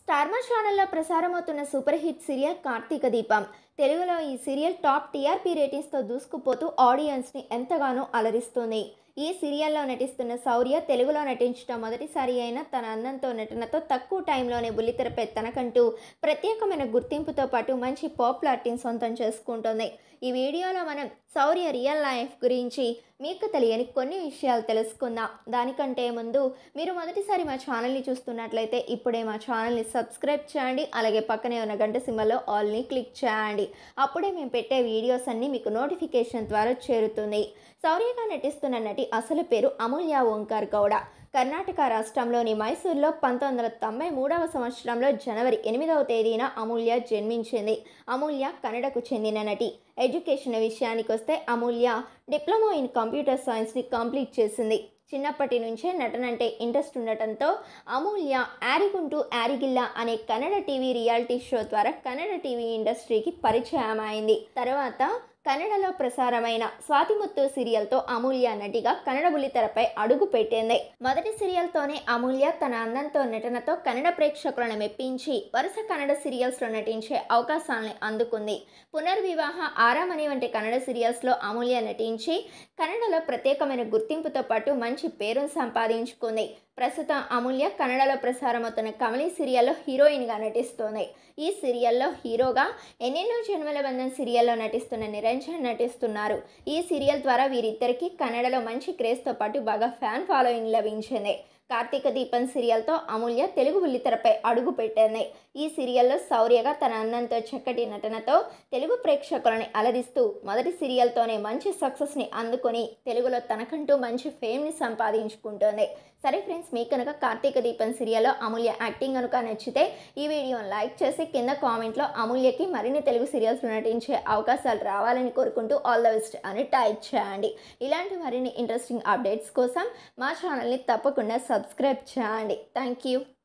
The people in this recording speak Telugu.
స్టార్ మా ఛానల్లో ప్రసారమవుతున్న super hit serial Karthika Deepam. తెలుగులో ఈ సీరియల్ టాప్ టీఆర్పీ రేటింగ్స్తో దూసుకుపోతూ ఆడియన్స్ని ఎంతగానో అలరిస్తుంది. ఈ సీరియల్లో నటిస్తున్న శౌర్య తెలుగులో నటించడం మొదటిసారి అయినా తన అందంతో నటనతో తక్కువ టైంలోనే బుల్లితెరపై తనకంటూ ప్రత్యేకమైన గుర్తింపుతో పాటు మంచి పాపులారిటీని సొంతం చేసుకుంటుంది. ఈ వీడియోలో మనం శౌర్య రియల్ లైఫ్ గురించి మీకు తెలియని కొన్ని విషయాలు తెలుసుకుందాం. దానికంటే ముందు మీరు మొదటిసారి మా ఛానల్ని చూస్తున్నట్లయితే ఇప్పుడే మా ఛానల్ని సబ్స్క్రైబ్ చేయండి. అలాగే పక్కనే ఉన్న గంట సింబల్లో ఆల్ని క్లిక్ చేయండి. అప్పుడే మేము పెట్టే వీడియోస్ అన్నీ మీకు నోటిఫికేషన్ ద్వారా చేరుతుంది. శౌర్యగా నటిస్తున్న నటి అసలు పేరు అమూల్య ఓంకర్ గౌడ. కర్ణాటక రాష్ట్రంలోని మైసూర్లో 1993వ సంవత్సరంలో జనవరి 8వ తేదీన అమూల్య జన్మించింది. అమూల్య కన్నడకు చెందిన నటి. ఎడ్యుకేషన్ విషయానికి వస్తే అమూల్య డిప్లొమా ఇన్ కంప్యూటర్ సైన్స్ని కంప్లీట్ చేసింది. చిన్నప్పటి నుంచే నటన అంటే ఇంట్రెస్ట్ ఉండటంతో అమూల్య యారిగుంటూ యారిగిల్ల అనే కన్నడ టీవీ రియాలిటీ షో ద్వారా కన్నడ టీవీ ఇండస్ట్రీకి పరిచయం అయింది. తర్వాత కన్నడలో ప్రసారమైన స్వాతిముత్తు సీరియల్తో అమూల్య నటిగా కన్నడ బుల్లితెరపై అడుగు పెట్టింది. మొదటి సీరియల్తోనే అమూల్య తన అందంతో నటనతో కన్నడ ప్రేక్షకులను మెప్పించి వరుస కన్నడ సీరియల్స్లో నటించే అవకాశాలను అందుకుంది. పునర్వివాహ, ఆరామణి వంటి కన్నడ సీరియల్స్లో అమూల్య నటించి కన్నడలో ప్రత్యేకమైన గుర్తింపుతో పాటు మంచి పేరును సంపాదించుకుంది. ప్రస్తుతం అమూల్య కన్నడలో ప్రసారమవుతున్న కమలి సీరియల్లో హీరోయిన్గా నటిస్తోంది. ఈ సీరియల్లో హీరోగా ఎన్నెన్నో జన్మల బంధం సీరియల్లో నటిస్తున్న నిరంజన్ నటిస్తున్నారు. ఈ సీరియల్ ద్వారా వీరిద్దరికీ కన్నడలో మంచి క్రేజ్తో పాటు బాగా ఫ్యాన్ ఫాలోయింగ్ లభించింది. కార్తీక దీపం సీరియల్తో అమూల్య తెలుగు బుల్లితెరపై అడుగు పెట్టింది. ఈ సీరియల్లో శౌర్యగా తన అందంతో చక్కటి నటనతో తెలుగు ప్రేక్షకులని అలరిస్తూ మొదటి సీరియల్తోనే మంచి సక్సెస్ని అందుకొని తెలుగులో తనకంటూ మంచి ఫేమ్ని సంపాదించుకుంటుంది. సరే ఫ్రెండ్స్, మీకు కనుక కార్తీక దీపం సీరియల్లో అమూల్య యాక్టింగ్ కనుక నచ్చితే ఈ వీడియోని లైక్ చేసి కింద కామెంట్లో అమూల్యకి మరిన్ని తెలుగు సీరియల్స్లో నటించే అవకాశాలు రావాలని కోరుకుంటూ ఆల్ ద బెస్ట్ అని టైప్ చేయండి. ఇలాంటి మరిన్ని ఇంట్రెస్టింగ్ అప్డేట్స్ కోసం మా ఛానల్ని తప్పకుండా సబ్స్క్రైబ్ చేయండి. Thank you.